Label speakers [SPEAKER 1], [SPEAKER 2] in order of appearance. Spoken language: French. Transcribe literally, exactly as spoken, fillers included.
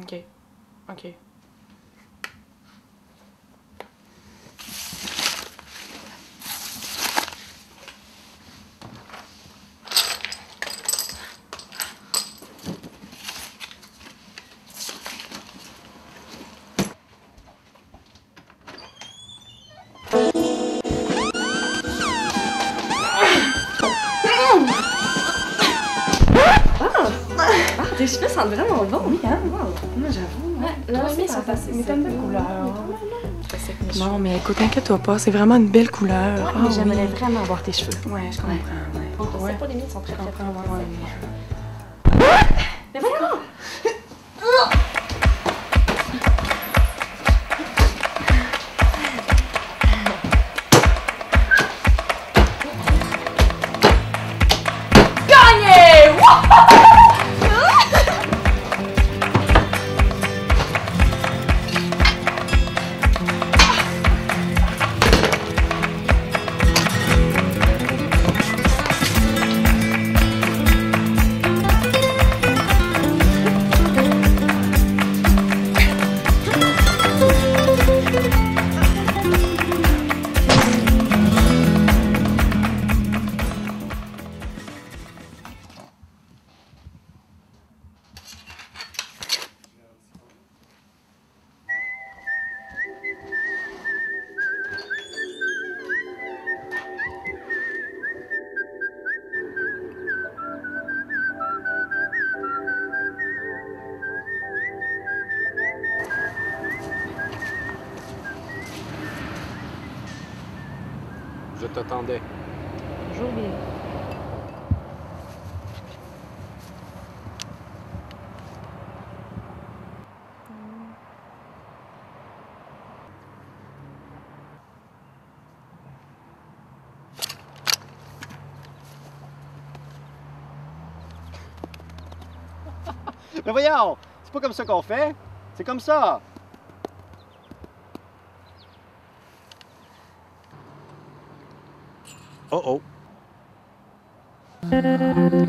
[SPEAKER 1] OK. OK.
[SPEAKER 2] Tes cheveux sentent vraiment bon.
[SPEAKER 1] Oui, hein? Wow. Moi, j'avoue.
[SPEAKER 2] Ouais, là,
[SPEAKER 1] mais ça passe. Mais t'as une belle couleur.
[SPEAKER 3] Non, mais écoute, inquiète-toi pas, c'est vraiment une belle couleur.
[SPEAKER 2] Ouais,
[SPEAKER 3] Ah,
[SPEAKER 2] mais j'aimerais
[SPEAKER 3] oui.
[SPEAKER 2] vraiment avoir tes cheveux.
[SPEAKER 3] Ouais, je comprends. Ouais.
[SPEAKER 2] Ouais.
[SPEAKER 3] Ouais.
[SPEAKER 2] C'est pas les miens, ils sont très, très, très,
[SPEAKER 3] Ouais,
[SPEAKER 2] très,
[SPEAKER 3] ouais, ouais.
[SPEAKER 2] Mais voyons!
[SPEAKER 4] Je t'attendais.
[SPEAKER 2] Bonjour, Bill.
[SPEAKER 5] Mais voyons, c'est pas comme ça qu'on fait. C'est comme ça.
[SPEAKER 4] Oh oh.